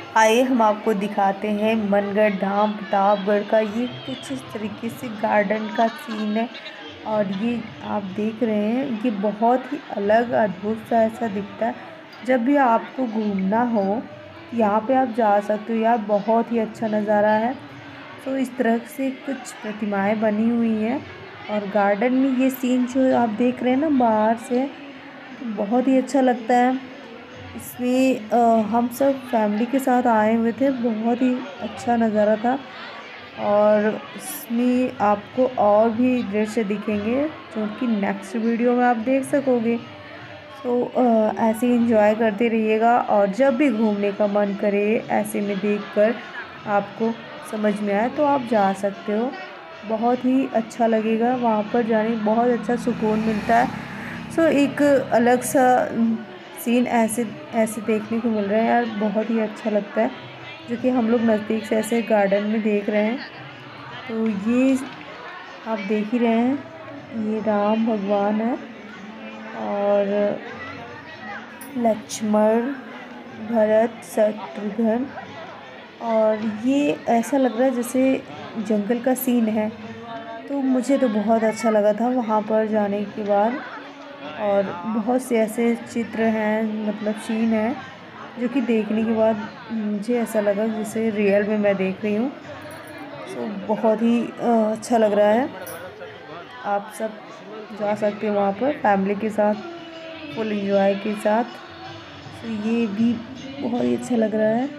आइए हम आपको दिखाते हैं मनगढ़ धाम प्रतापगढ़ का। ये कुछ इस तरीके से गार्डन का सीन है और ये आप देख रहे हैं, ये बहुत ही अलग अद्भुत सा ऐसा दिखता है। जब भी आपको घूमना हो यहाँ पे आप जा सकते हो यार, बहुत ही अच्छा नज़ारा है। तो इस तरह से कुछ प्रतिमाएं बनी हुई हैं और गार्डन में ये सीन जो आप देख रहे हैं ना बाहर से, तो बहुत ही अच्छा लगता है। इसमें हम सब फैमिली के साथ आए हुए थे, बहुत ही अच्छा नज़ारा था। और इसमें आपको और भी दृश्य दिखेंगे जो कि नेक्स्ट वीडियो में आप देख सकोगे। तो ऐसे ही इंजॉय करते रहिएगा और जब भी घूमने का मन करे ऐसे में देखकर आपको समझ में आए तो आप जा सकते हो। बहुत ही अच्छा लगेगा वहाँ पर जाने, बहुत अच्छा सुकून मिलता है। सो एक अलग सा सीन ऐसे ऐसे देखने को मिल रहा है यार, बहुत ही अच्छा लगता है, जो कि हम लोग नज़दीक से ऐसे गार्डन में देख रहे हैं। तो ये आप देख ही रहे हैं, ये राम भगवान है और लक्ष्मण, भरत, शत्रुघ्न। और ये ऐसा लग रहा है जैसे जंगल का सीन है। तो मुझे तो बहुत अच्छा लगा था वहाँ पर जाने के बाद। और बहुत से ऐसे चित्र हैं, मतलब सीन है, जो कि देखने के बाद मुझे ऐसा लगा जैसे रियल में मैं देख रही हूँ। सो बहुत ही अच्छा लग रहा है। आप सब जा सकते हो वहाँ पर फैमिली के साथ, फुल एंजॉय के साथ। तो ये भी बहुत ही अच्छा लग रहा है।